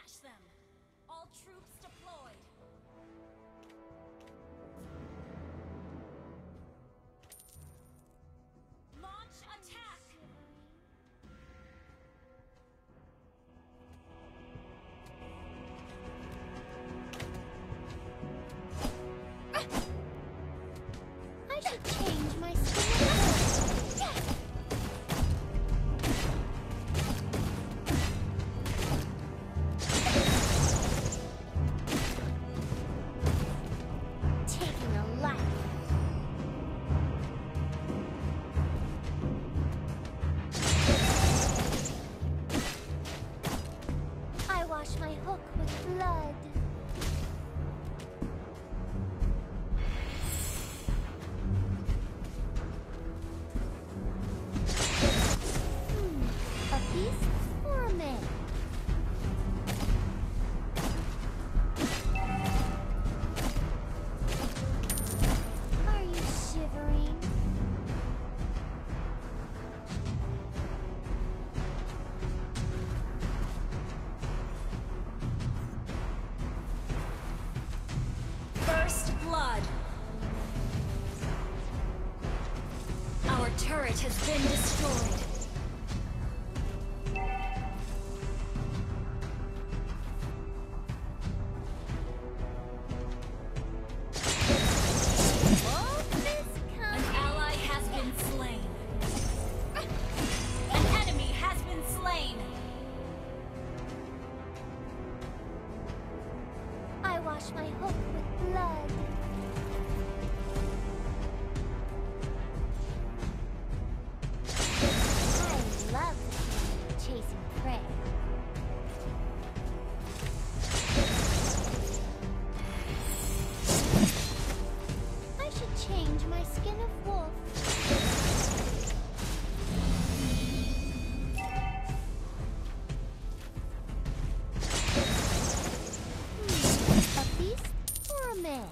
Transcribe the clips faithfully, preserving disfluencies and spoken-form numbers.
Smash them! All troops deployed! Launch attack! I should change my skin. Taking a life. I wash my hook with blood. A beast or a man? Are you shivering? First blood! Our turret has been destroyed. An ally has been slain. An enemy has been slain. I wash my hook with blood. I love chasing prey. I should change my skin of wolf. Hmm, a beast or a man?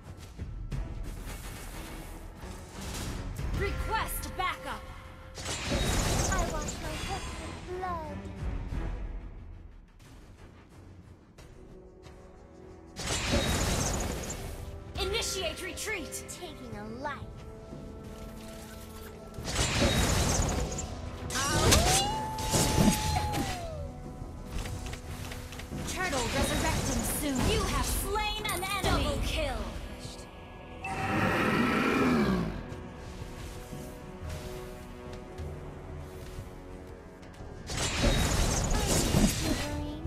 Request backup. I wash my hook with blood. Initiate retreat. Taking a life. Turtle resurrecting soon. You have slain an enemy. Double kill. Shivering.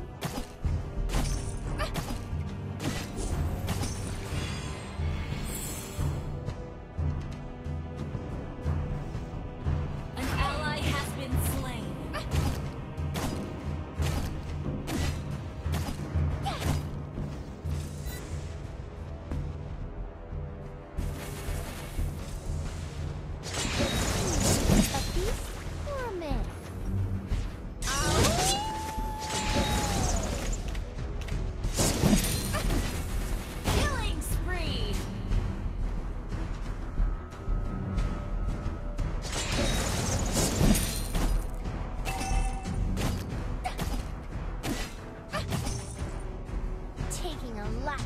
An ally has been slain. A beast or a man? Killing spree. Taking a life.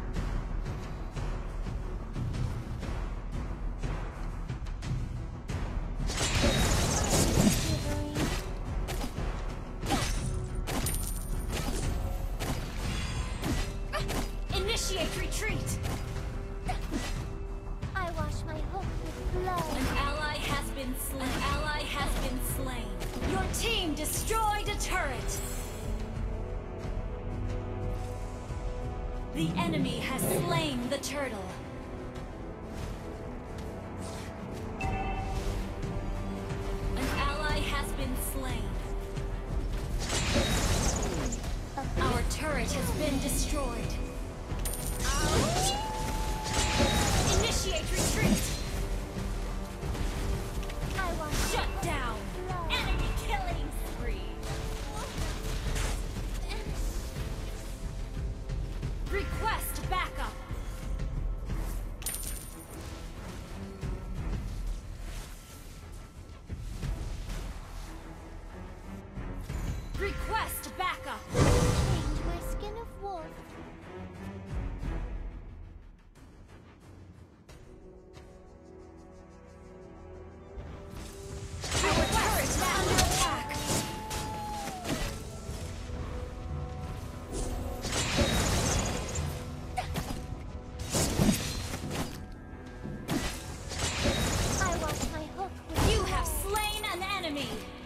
Shivering. Initiate retreat. I wash my hook with blood. An ally has been slain. An ally has been slain. Your team destroyed a turret. The enemy has slain the turtle. An ally has been slain. Our turret has been destroyed. Initiate retreat. I wash Shut down. blood. Enemy killing spree. Request backup. Request backup. Change wolf. Our turret is under attack. I want my hook with You have slain an enemy.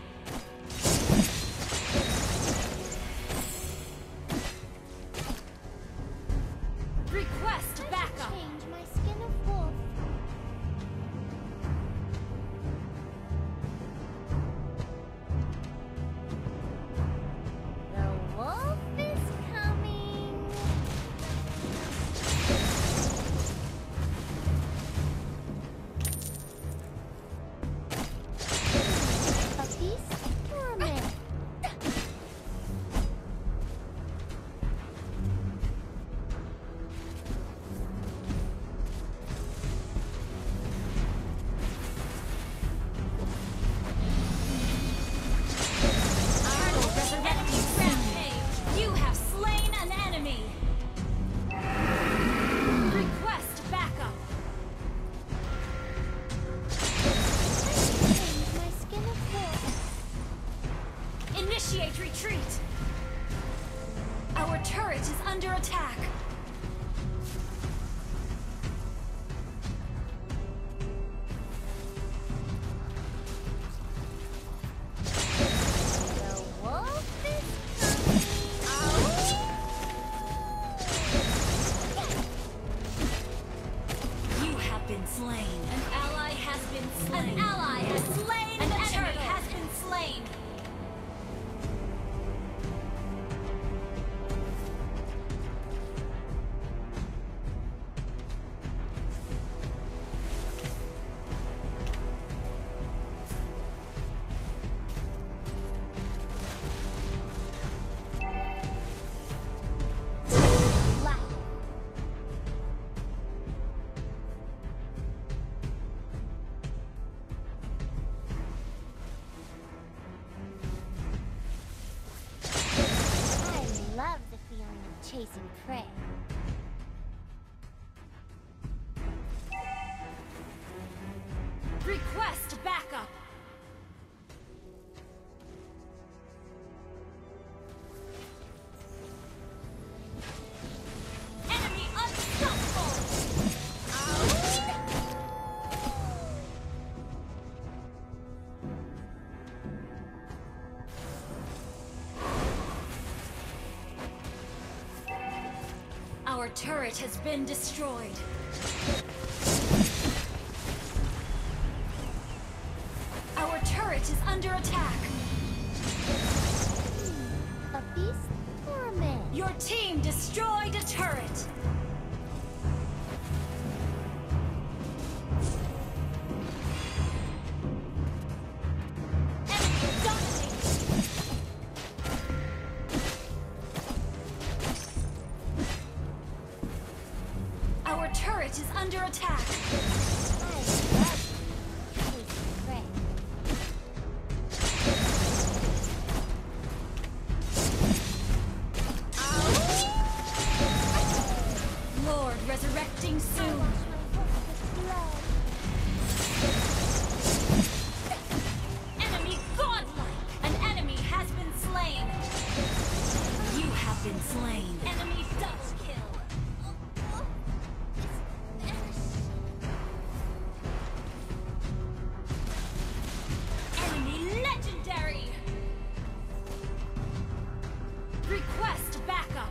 Request I should backup. change my skin of wolf. The wolf is coming. A beast or a man? Turtle resurrecting rampage. You have slain an enemy. Request backup. Change my skin of wolf. Initiate retreat. Our turret is under attack. The wolf is coming. You have been slain. An ally has been slain. An ally has slain an enemy. Turret has been slain. Black. I love the feeling of chasing prey. Request backup. Enemy unstoppable. Our turret has been destroyed. Our turret is under attack. A beast or a man? Your team destroyed a turret. Enemy dominated. Our turret is under attack. I love chasing prey. Lord resurrecting I soon. wash my hook with blood. Enemy godlike. An enemy has been slain. You have been slain. Enemy double kill. Enemy legendary. Request backup.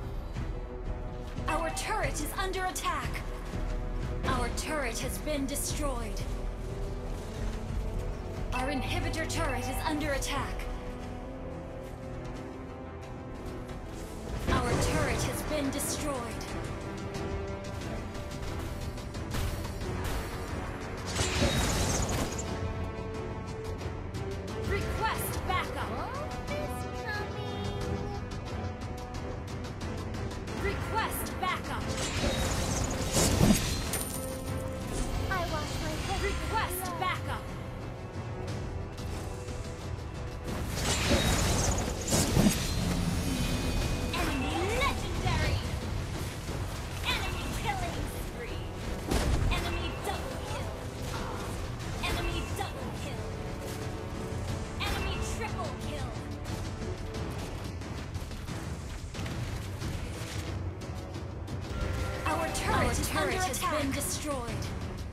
Our turret is under attack. Our turret has been destroyed. Our inhibitor turret is under attack. Our turret has been destroyed. Request backup. Wolf is coming. Request backup. I wash my hook with Request blood. backup. Enemy legendary. turret is under attack. Has been destroyed.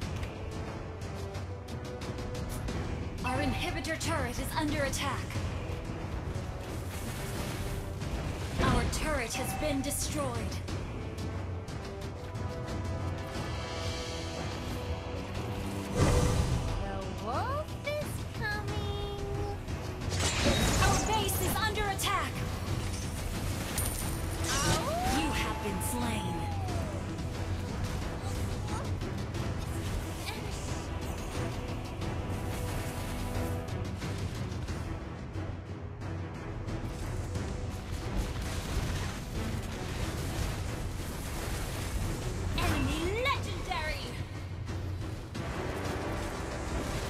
Our inhibitor turret is under attack. Our turret has been destroyed. The wolf is coming. Our base is under attack. Ow. You have been slain. Enemy legendary.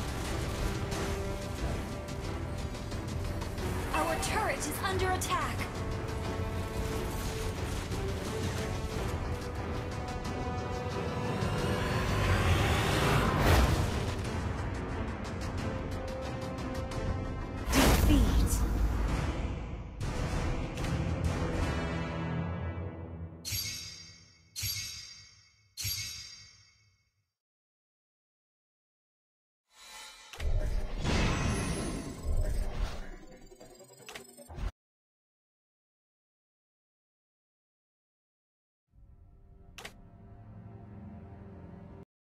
Our turret is under attack.